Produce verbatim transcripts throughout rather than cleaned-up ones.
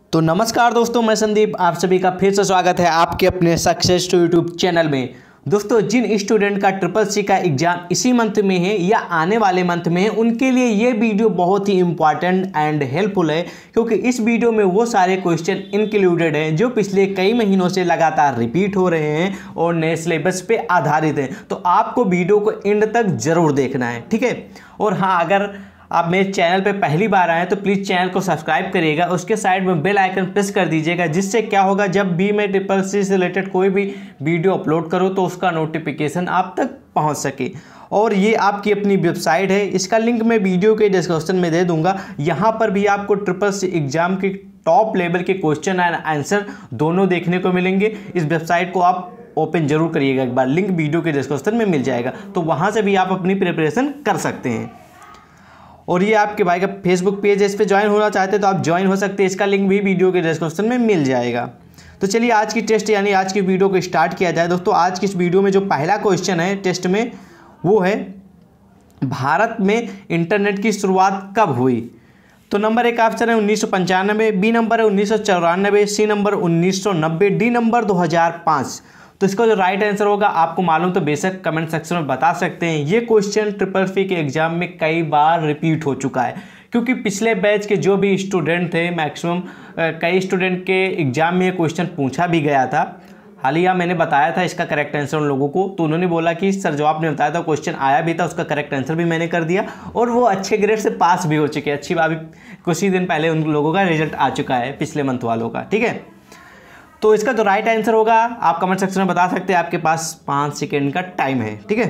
तो नमस्कार दोस्तों, मैं संदीप, आप सभी का फिर से स्वागत है आपके अपने सक्सेस टू यूट्यूब चैनल में। दोस्तों, जिन स्टूडेंट का ट्रिपल सी का एग्जाम इसी मंथ में है या आने वाले मंथ में है, उनके लिए ये वीडियो बहुत ही इंपॉर्टेंट एंड हेल्पफुल है, क्योंकि इस वीडियो में वो सारे क्वेश्चन इंक्लूडेड हैं जो पिछले कई महीनों से लगातार रिपीट हो रहे हैं और नए सिलेबस पे आधारित हैं। तो आपको वीडियो को एंड तक जरूर देखना है, ठीक है। और हाँ, अगर आप मेरे चैनल पे पहली बार आए तो प्लीज़ चैनल को सब्सक्राइब करिएगा, उसके साइड में बेल आइकन प्रेस कर दीजिएगा, जिससे क्या होगा, जब भी मैं ट्रिपल सी से रिलेटेड कोई भी वीडियो अपलोड करूँ तो उसका नोटिफिकेशन आप तक पहुंच सके। और ये आपकी अपनी वेबसाइट है, इसका लिंक मैं वीडियो के डिस्क्रिप्शन में दे दूंगा। यहाँ पर भी आपको ट्रिपल सी एग्जाम के टॉप लेवल के क्वेश्चन एंड आंसर दोनों देखने को मिलेंगे। इस वेबसाइट को आप ओपन जरूर करिएगा एक बार, लिंक वीडियो के डिस्क्रिप्शन में मिल जाएगा, तो वहाँ से भी आप अपनी प्रिपरेशन कर सकते हैं। और ये आपके भाई का फेसबुक पेज है, इस पर ज्वाइन होना चाहते हैं तो आप ज्वाइन हो सकते हैं, इसका लिंक भी वीडियो के डिस्क्रिप्शन में मिल जाएगा। तो चलिए आज की टेस्ट यानी आज की वीडियो को स्टार्ट किया जाए। दोस्तों, आज की इस वीडियो में जो पहला क्वेश्चन है टेस्ट में, वो है भारत में इंटरनेट की शुरुआत कब हुई। तो नंबर एक ऑप्शन है उन्नीस सौ पंचानवे, बी नंबर है उन्नीस सौ चौरानवे, सी नंबर उन्नीस सौ नब्बे, डी नंबर दो हज़ार पाँच। तो इसका जो राइट आंसर होगा, आपको मालूम तो बेशक कमेंट सेक्शन में बता सकते हैं। ये क्वेश्चन ट्रिपल सी के एग्जाम में कई बार रिपीट हो चुका है, क्योंकि पिछले बैच के जो भी स्टूडेंट थे, मैक्सिमम कई स्टूडेंट के एग्जाम में ये क्वेश्चन पूछा भी गया था। हालिया मैंने बताया था इसका करेक्ट आंसर उन लोगों को, तो उन्होंने बोला कि सर जो आपने बताया था क्वेश्चन आया भी था, उसका करेक्ट आंसर भी मैंने कर दिया और वो अच्छे ग्रेड से पास भी हो चुके हैं। अच्छी बात, अभी कुछ ही दिन पहले उन लोगों का रिजल्ट आ चुका है, पिछले मंथ वालों का, ठीक है। तो इसका जो राइट आंसर होगा आप कमेंट सेक्शन में बता सकते हैं, आपके पास पाँच सेकेंड का टाइम है, ठीक है।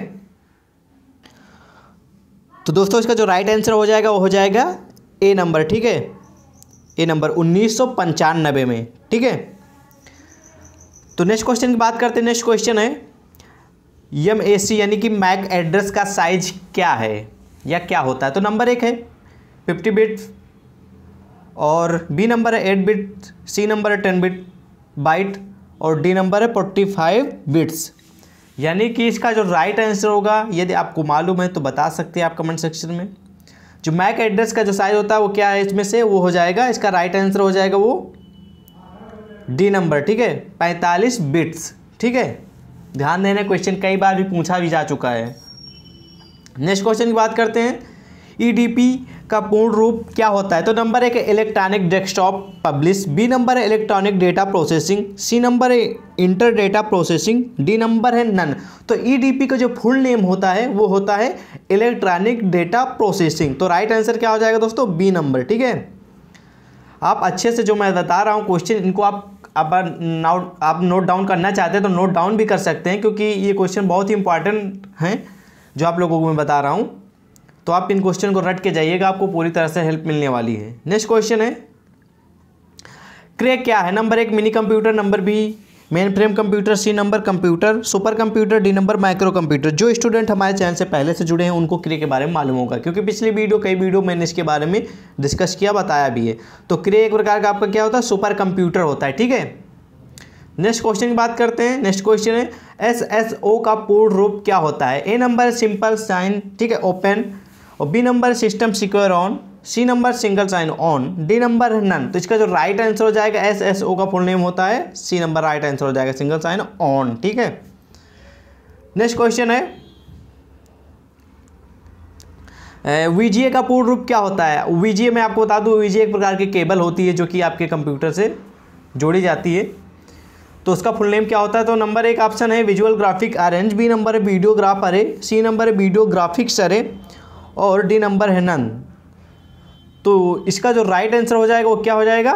तो दोस्तों, इसका जो राइट आंसर हो जाएगा वो हो जाएगा ए नंबर, ठीक है, ए नंबर उन्नीस सौ पंचानबे में, ठीक है। तो नेक्स्ट क्वेश्चन की बात करते हैं। नेक्स्ट क्वेश्चन है एम ए सी यानी कि मैक एड्रेस का साइज क्या है या क्या होता है। तो नंबर एक है फिफ्टी बिट और बी नंबर है एट बिट, सी नंबर है टेन बिट बाइट और डी नंबर है फोर्टी फाइव बिट्स। यानी कि इसका जो राइट आंसर होगा, यदि आपको मालूम है तो बता सकते हैं आप कमेंट सेक्शन में। जो मैक एड्रेस का जो साइज होता है वो क्या है इसमें से, वो हो जाएगा, इसका राइट आंसर हो जाएगा वो डी नंबर, ठीक है, पैंतालीस बिट्स, ठीक है। ध्यान देना, क्वेश्चन कई बार भी पूछा भी जा चुका है। नेक्स्ट क्वेश्चन की बात करते हैं, ई डी पी का पूर्ण रूप क्या होता है। तो नंबर एक है electronic desktop publish, B number है electronic data processing, C number है inter data processing, D number है नन। तो ई डी पी का जो फुल नेम होता है वो होता है इलेक्ट्रॉनिक डेटा प्रोसेसिंग। तो राइट आंसर क्या हो जाएगा दोस्तों, बी नंबर, ठीक है। आप अच्छे से जो मैं बता रहा हूँ क्वेश्चन, इनको आप अब नोट आप नोट डाउन करना चाहते हैं तो नोट डाउन भी कर सकते हैं, क्योंकि ये क्वेश्चन बहुत ही इंपॉर्टेंट हैं जो आप लोगों को मैं बता रहा हूँ। तो आप इन क्वेश्चन को रट के जाइएगा, आपको पूरी तरह से हेल्प मिलने वाली है। नेक्स्ट क्वेश्चन है क्रैक क्या है। नंबर एक mini computer, number B mainframe computer, C number computer super computer, D number micro computer. जो स्टूडेंट हमारे चैनल से पहले से जुड़े हैं उनको क्रैक के बारे में मालूम होगा, क्योंकि पिछली वीडियो कई वीडियो मैंने इसके बारे में डिस्कस किया, बताया भी है। तो क्रैक एक प्रकार का आपका क्या होता है, सुपर कंप्यूटर होता है, ठीक है। नेक्स्ट क्वेश्चन की बात करते हैं। नेक्स्ट क्वेश्चन है एस एस ओ का पूर्ण रूप क्या होता है। ए नंबर सिंपल साइन, ठीक है, ओपन, और B number system secure on, C number single sign on, D number none. तो इसका जो राइट आंसर हो जाएगा, एस एस ओ का फुल नेम होता है, सी नंबर राइट आंसर हो जाएगा सिंगल साइन ऑन, ठीक है। नेक्स्ट क्वेश्चन है वीजीए का पूर्ण रूप क्या होता है। वीजीए मैं आपको बता दूं, वीजीए एक प्रकार की केबल होती है जो कि आपके कंप्यूटर से जोड़ी जाती है। तो उसका फुल नेम क्या होता है। तो नंबर एक ऑप्शन है visual graphic arrange, B number है वीडियोग्राफ अरे, सी नंबर है वीडियो ग्राफिक्स अरे और डी नंबर है नन। तो इसका जो राइट आंसर हो जाएगा वो क्या हो जाएगा,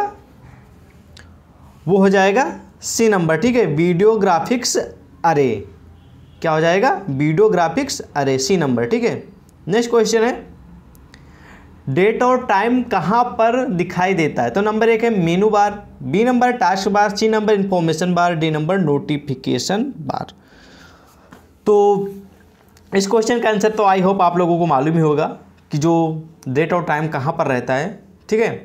वो हो जाएगा सी नंबर, ठीक है, वीडियो ग्राफिक्स अरे। क्या हो जाएगा, वीडियो ग्राफिक्स अरे, सी नंबर, ठीक है। नेक्स्ट क्वेश्चन है डेट और टाइम कहाँ पर दिखाई देता है। तो नंबर एक है menu bar, B number task bar, C number information bar, D number notification bar. तो इस क्वेश्चन का आंसर तो आई होप आप लोगों को मालूम ही होगा कि जो डेट और टाइम कहाँ पर रहता है, ठीक है।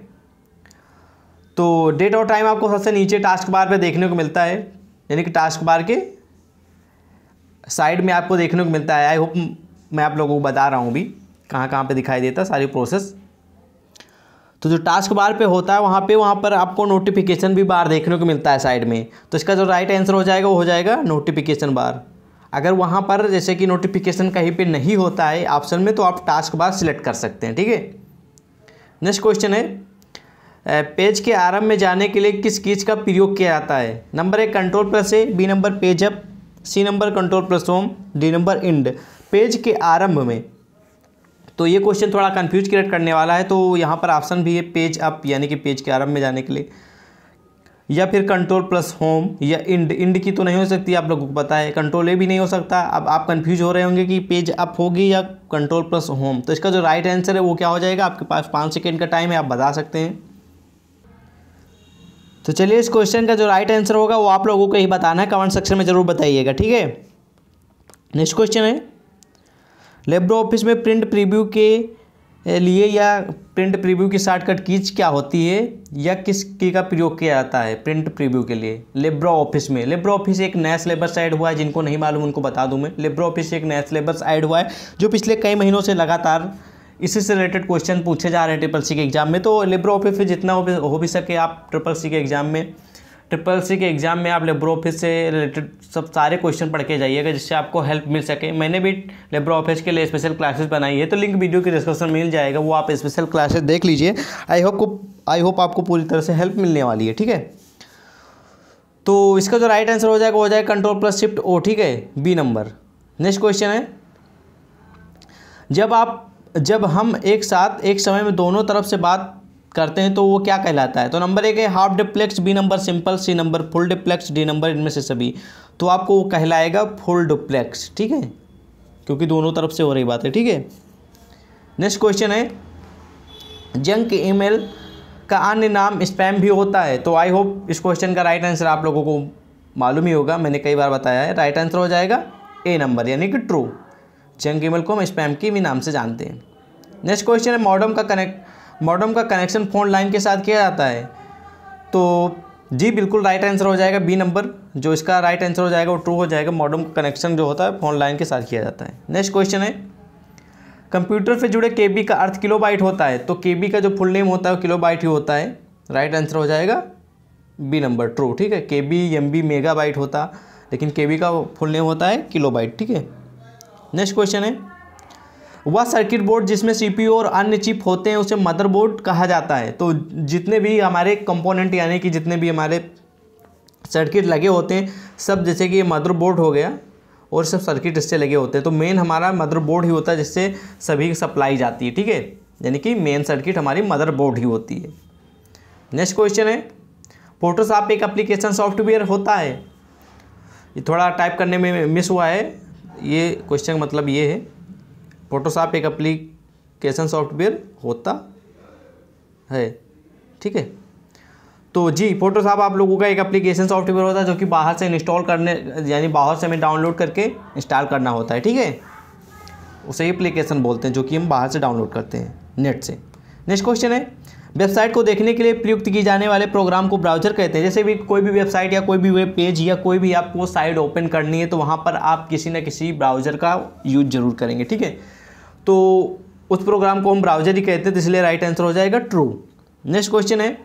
तो डेट और टाइम आपको सबसे नीचे टास्क बार पे देखने को मिलता है, यानी कि टास्क बार के साइड में आपको देखने को मिलता है। आई होप मैं आप लोगों को बता रहा हूँ भी कहाँ कहाँ पे दिखाई देता सारी प्रोसेस। तो जो टास्क बार पे होता है वहाँ पे वहाँ पर आपको नोटिफिकेशन भी बार देखने को मिलता है साइड में। तो इसका जो राइट आंसर हो जाएगा वो हो जाएगा नोटिफिकेशन बार। अगर वहाँ पर जैसे कि नोटिफिकेशन कहीं पे नहीं होता है ऑप्शन में तो आप टास्क बार सिलेक्ट कर सकते हैं, ठीक है। नेक्स्ट क्वेश्चन है, पेज के आरंभ में जाने के लिए किस कीज का प्रयोग किया जाता है? नंबर एक control plus A, B number page up, C number control plus home, D number end. Page के आरंभ में, तो ये क्वेश्चन थोड़ा कंफ्यूज क्रिएट करने वाला है। तो यहाँ पर ऑप्शन भी है पेज अप यानी कि पेज के आरंभ में जाने के लिए, या फिर कंट्रोल प्लस होम, या इंड। इंड की तो नहीं हो सकती, आप लोगों को पता है। कंट्रोल ए भी नहीं हो सकता। अब आप कंफ्यूज हो रहे होंगे कि पेज अप होगी या कंट्रोल प्लस होम। तो इसका जो राइट आंसर है वो क्या हो जाएगा? आपके पास पाँच सेकेंड का टाइम है, आप बता सकते हैं। तो चलिए इस क्वेश्चन का जो राइट आंसर होगा वो आप लोगों को ही बताना है, कमेंट सेक्शन में ज़रूर बताइएगा, ठीक है। नेक्स्ट क्वेश्चन है, लिब्रो ऑफिस में प्रिंट प्रीव्यू के लिए या प्रिंट प्रीव्यू की शॉर्टकट कीज क्या होती है या किस की का प्रयोग किया जाता है प्रिंट प्रीव्यू के लिए लिब्रो ऑफिस में? लिब्रो ऑफिस एक नया सिलेबस ऐड हुआ है, जिनको नहीं मालूम उनको बता दूं मैं। लिब्रो ऑफिस एक नया सिलेबस ऐड हुआ है जो पिछले कई महीनों से लगातार इसी से रिलेटेड क्वेश्चन पूछे जा रहे हैं ट्रिपल सी के एग्जाम में। तो लिब्रो ऑफिस से जितना हो भी हो भी सके आप ट्रिपल सी के एग्जाम में ट्रिपल सी के एग्जाम में आप लिब्रो ऑफिस से रिलेटेड सब सारे क्वेश्चन पढ़ के जाइएगा, जिससे आपको हेल्प मिल सके। मैंने भी लिब्रो ऑफिस के लिए स्पेशल क्लासेस बनाई है, तो लिंक वीडियो के डिस्क्रिप्शन में मिल जाएगा, वो आप स्पेशल क्लासेस देख लीजिए। आई होप को आई होप आपको पूरी तरह से हेल्प मिलने वाली है, ठीक है। तो इसका जो राइट आंसर हो जाएगा वो हो जाएगा कंट्रोल प्लस शिफ्ट ओ, ठीक है, बी नंबर। नेक्स्ट क्वेश्चन है, जब आप जब हम एक साथ एक समय में दोनों तरफ से बात करते हैं तो वो क्या कहलाता है? तो नंबर एक है half duplex, B number simple, C number full duplex, D number इनमें से सभी। तो आपको वो कहलाएगा फुल डिप्लेक्स, ठीक है, क्योंकि दोनों तरफ से हो रही बात है, ठीक है। नेक्स्ट क्वेश्चन है, जंक ईमेल का अन्य नाम स्पैम भी होता है? तो आई होप इस क्वेश्चन का राइट आंसर आप लोगों को मालूम ही होगा, मैंने कई बार बताया है। राइट आंसर हो जाएगा ए नंबर यानी कि ट्रू। जंक ईमेल को हम स्पैम के भी नाम से जानते हैं। नेक्स्ट क्वेश्चन है, मॉडेम का कनेक्ट मॉडेम का कनेक्शन फोन लाइन के साथ किया जाता है? तो जी बिल्कुल राइट आंसर हो जाएगा बी नंबर। जो इसका राइट आंसर हो जाएगा वो ट्रू हो जाएगा। मॉडेम का कनेक्शन जो होता है फोन लाइन के साथ किया जाता है। नेक्स्ट क्वेश्चन है, कंप्यूटर से जुड़े केबी का अर्थ किलोबाइट होता है? तो केबी का जो फुल नेम होता है वो किलोबाइट ही होता है। राइट आंसर हो जाएगा बी नंबर, ट्रू, ठीक है। केबी एमबी मेगाबाइट होता, लेकिन केबी का फुल नेम होता है किलोबाइट, ठीक है। नेक्स्ट क्वेश्चन है, वह सर्किट बोर्ड जिसमें सीपीयू और अन्य चिप होते हैं उसे मदरबोर्ड कहा जाता है? तो जितने भी हमारे कंपोनेंट यानी कि जितने भी हमारे सर्किट लगे होते हैं सब, जैसे कि ये मदरबोर्ड हो गया और सब सर्किट इससे लगे होते हैं, तो मेन हमारा मदरबोर्ड ही होता है जिससे सभी सप्लाई जाती है, ठीक है। यानी कि मेन सर्किट हमारी मदरबोर्ड ही होती है। नेक्स्ट क्वेश्चन है, फोटोशॉप एक एप्लीकेशन सॉफ्टवेयर होता है? ये थोड़ा टाइप करने में मिस हुआ है, ये क्वेश्चन का मतलब ये है, फोटोशॉप एक एप्लीकेशन सॉफ्टवेयर होता है, ठीक है। तो जी फोटोशॉप आप लोगों का एक एप्लीकेशन सॉफ्टवेयर होता है जो कि बाहर से इंस्टॉल करने यानी बाहर से हमें डाउनलोड करके इंस्टॉल करना होता है, ठीक है। उसे एप्लीकेशन बोलते हैं जो कि हम बाहर से डाउनलोड करते हैं नेट से। नेक्स्ट क्वेश्चन है, वेबसाइट को देखने के लिए प्रयुक्त की जाने वाले प्रोग्राम को ब्राउज़र कहते हैं? जैसे भी कोई भी वेबसाइट या कोई भी वेब पेज या कोई भी आपको साइट ओपन करनी है तो वहाँ पर आप किसी न किसी ब्राउज़र का यूज जरूर करेंगे, ठीक है। तो उस प्रोग्राम को हम ब्राउज़र ही कहते हैं, तो इसलिए राइट आंसर हो जाएगा ट्रू। नेक्स्ट क्वेश्चन है,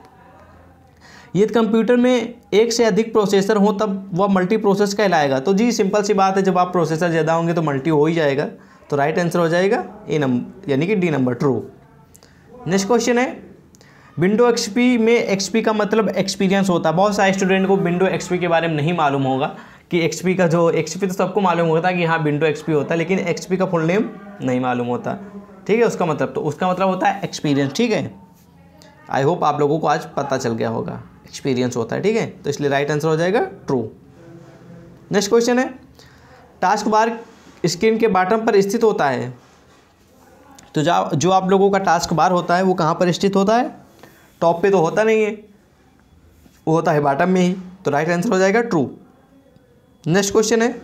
यदि कंप्यूटर में एक से अधिक प्रोसेसर हो तब वह मल्टी प्रोसेस कहलाएगा? तो जी सिंपल सी बात है, जब आप प्रोसेसर ज़्यादा होंगे तो मल्टी हो ही जाएगा। तो राइट आंसर हो जाएगा ए नंबर यानी कि D number, true. Next question है, विंडो एक्सपी में एक्सपी का मतलब एक्सपीरियंस होता है? बहुत सारे स्टूडेंट को विंडो एक्सपी के बारे में नहीं मालूम होगा कि एक्सपी का जो एक्सपी तो सबको मालूम होता है कि हाँ विंडो एक्सपी होता है, लेकिन एक्सपी का फुल नेम नहीं मालूम होता, ठीक है। उसका मतलब तो उसका मतलब होता है एक्सपीरियंस, ठीक है। आई होप आप लोगों को आज पता चल गया होगा, एक्सपीरियंस होता है, ठीक है। तो इसलिए राइट आंसर हो जाएगा ट्रू। नेक्स्ट क्वेश्चन है, टास्क बार स्क्रीन के बॉटम पर स्थित होता है? तो जो जो आप लोगों का टास्क बार होता है वो कहाँ पर स्थित होता है? टॉप पे तो होता नहीं है, वो होता है बॉटम में ही। तो राइट आंसर हो जाएगा ट्रू। नेक्स्ट क्वेश्चन है,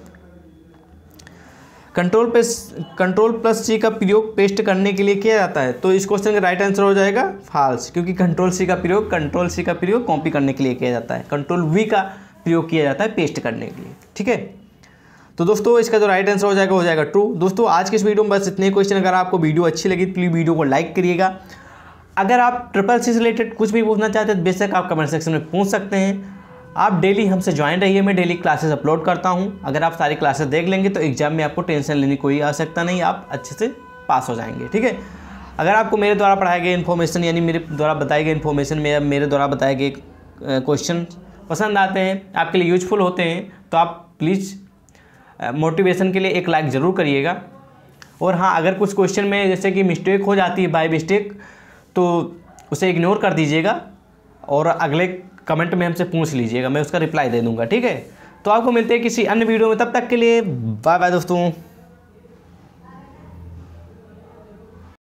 control plus control plus C का प्रयोग पेस्ट करने के लिए किया जाता है? तो इस क्वेश्चन का राइट आंसर हो जाएगा फॉल्स, क्योंकि कंट्रोल सी का प्रयोग कंट्रोल सी का प्रयोग कॉपी करने के लिए किया जाता है, कंट्रोल वी का प्रयोग किया जाता है पेस्ट करने के लिए, ठीक है। तो दोस्तों इसका जो राइट आंसर हो जाएगा हो जाएगा ट्रू। दोस्तों आज के इस वीडियो में बस इतने क्वेश्चन। अगर आपको वीडियो अच्छी लगी तो प्लीज़ वीडियो को लाइक करिएगा, अगर आप ट्रिपल सी से रिलेटेड कुछ भी पूछना चाहते हैं तो बेशक आप कमेंट सेक्शन में पूछ सकते हैं। आप डेली हमसे ज्वाइन रहिए, मैं डेली क्लासेस अपलोड करता हूँ। अगर आप सारी क्लासेस देख लेंगे तो एग्जाम में आपको टेंशन लेने की कोई आवश्यकता नहीं, आप अच्छे से पास हो जाएंगे, ठीक है। अगर आपको मेरे द्वारा पढ़ाए गए इन्फॉर्मेशन यानी मेरे द्वारा बताई गई इन्फॉर्मेशन में मेरे द्वारा बताए गए क्वेश्चन पसंद आते हैं, आपके लिए यूजफुल होते हैं, तो आप प्लीज़ मोटिवेशन के लिए एक लाइक ज़रूर करिएगा। और हाँ, अगर कुछ क्वेश्चन में जैसे कि मिस्टेक हो जाती है बाय मिस्टेक, तो उसे इग्नोर कर दीजिएगा और अगले कमेंट में हमसे पूछ लीजिएगा, मैं उसका रिप्लाई दे दूँगा, ठीक है। तो आपको मिलते हैं किसी अन्य वीडियो में, तब तक के लिए बाय बाय दोस्तों।